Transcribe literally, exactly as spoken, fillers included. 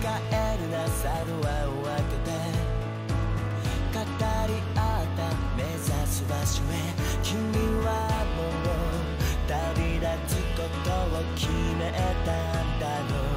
えるなさドアを開けて語り合った目指す場所へ君はもう旅立つことを決めたんだろう